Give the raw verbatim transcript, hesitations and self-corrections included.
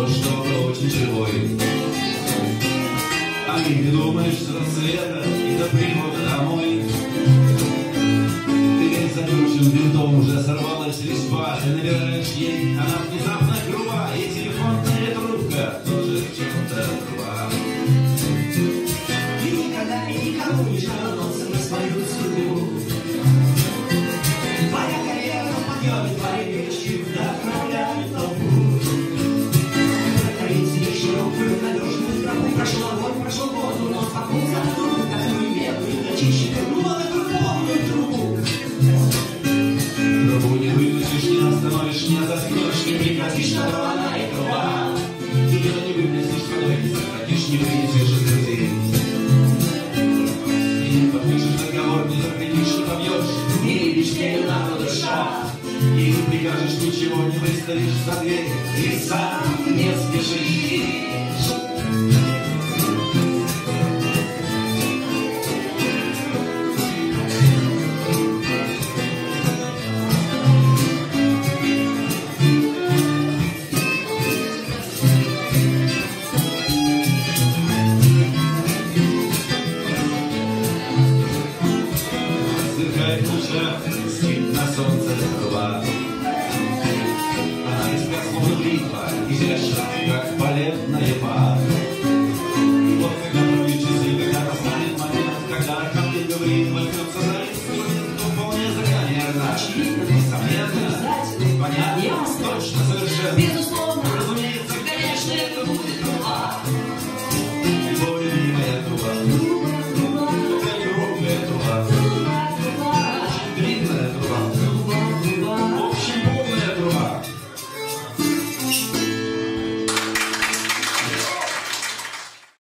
то, что очень живой. А ты не думаешь с рассвета и до прихода домой. Ты весь заключен винтом, уже сорвалась резьба. Ты набираешь ей, она внезапно груба, и телефонная трубка тоже в чем-то рва. И никогда и никому не жаловался на свою судьбу. Твоя карьера в подъеме, твои вещи вдохновляют толпу. Прокорить себе широкую, надежную тропу. Прошел огонь, прошел воду, но спокойно за трубу, которую медную начищит, ну, эту полную трубу. Трубу не вынесешь, не остановишь, не заткнешь, не прекратишь, на дрова она и труба. Ее не вынесешь, водой не сократишь, не вынесешь из друзей. И не подпишешь договор, не запретишь, не побьешь, Не видишь нею народу душа. и не прикажешь, ничего не выставишь за дверь, И сам не спешишь. сверкает в лучах, спит на солнце труба. Она из словно бритва, изящна, как полезная